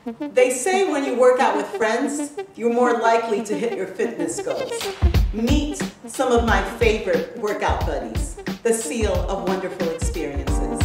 They say when you work out with friends, you're more likely to hit your fitness goals. Meet some of my favorite workout buddies, the seal of wonderful experiences.